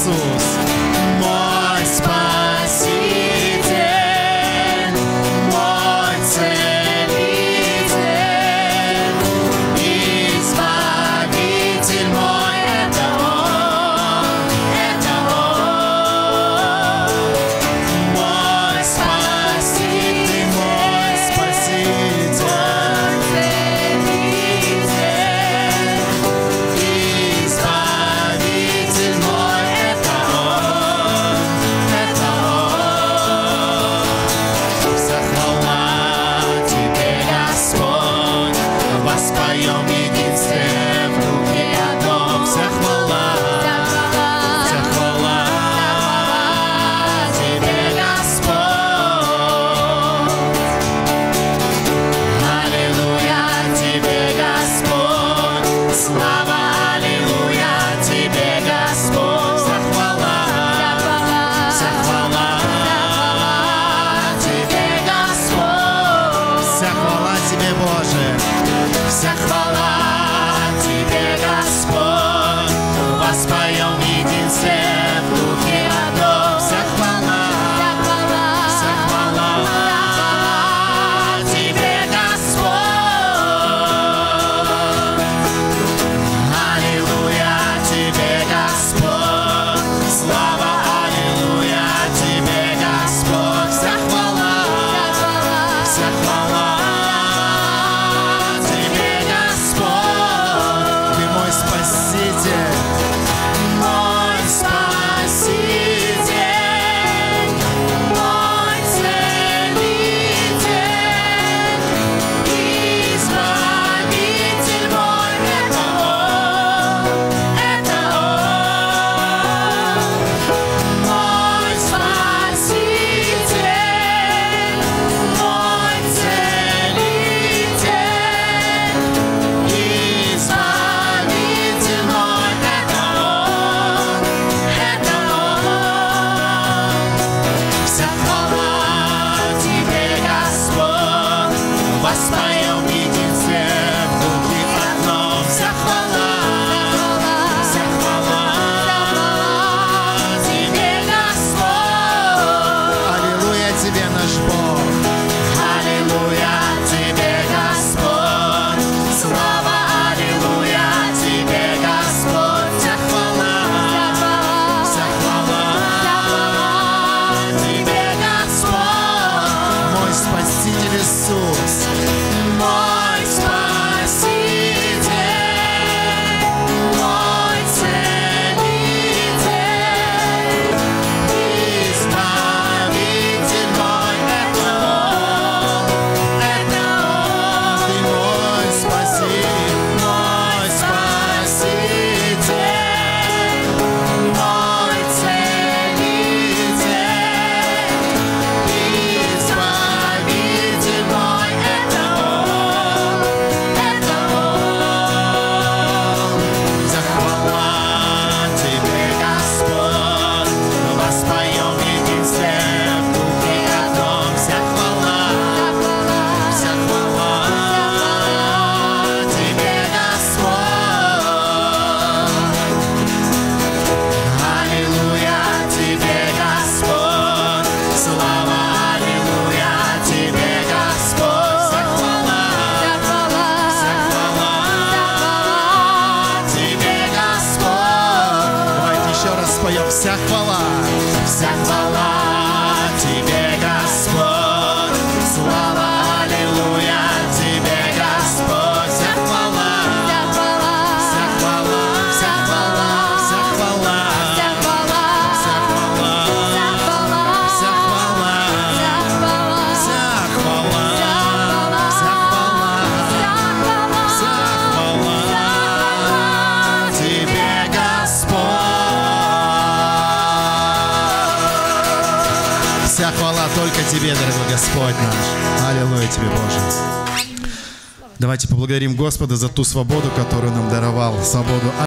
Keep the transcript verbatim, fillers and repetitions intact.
Иисус. Мой Спаситель, мой Целитель, Избавитель мой, это Он, это Он. Мой Спаситель, мой Спаситель, Избавитель мой, это Он, это Он. Вся хвала Тебе, Господь, воспоем единстве в духе одном. Вся хвала, вся хвала Тебе, Господь. Аллилуйя Тебе, Господь, слава, аллилуйя Тебе, Господь. Вся хвала, вся хвала Тебе, Господь. Вся хвала Тебе, Боже. Вся хвала Тебе, Господь, воспоем в единстве в духе одном. Вся хвала, вся хвала Тебе, Господь. Аллилуйя Тебе, Господь, слава, аллилуйя Тебе, Господь. Вся хвала, вся хвала Тебе, Господь. Ты мой Спаситель. Мой Спаситель, мой Целитель, Избавитель мой, это Он, это Он. Мой Спаситель, мой Целитель, Избавитель мой, это Он, это Он. Вся хвала Тебе, Господь, воспоем в единстве в духе одном. Вся хвала, вся хвала Тебе, Господь. Аллилуйя Тебе, наш Бог. Аллилуйя Тебе, Господь, слава, аллилуйя Тебе, Господь. Вся хвала, вся хвала Тебе, Господь. Мой Спаситель Иисус. Мой Спаситель, мой Целитель, Избавитель мой, это Он, это Он. Ты мой Спаситель. Мой Спаситель, мой Целитель, Избавитель мой, это Он, это Он. Вся хвала Тебе, Господь, воспоем в единстве в духе одном. Вся хвала, вся хвала Тебе, Господь. Аллилуйя Тебе, Господь, слава, аллилуйя Тебе, Господь. Вся хвала, вся хвала Тебе, Господь. Давайте еще раз споем. Вся хвала. Вся хвала Тебе, Господь, слава, аллилуйя Тебе, Господь. Вся хвала, вся хвала, вся хвала, вся хвала, Вся хвала. вся хвала, Вся хвала. вся хвала, Вся хвала. вся хвала, Вся хвала. вся хвала Тебе, Господь. Вся хвала только Тебе, дорогой Господь наш. Аллилуйя Тебе, Боже. Давайте поблагодарим Господа за ту свободу, которую нам даровал. Свободу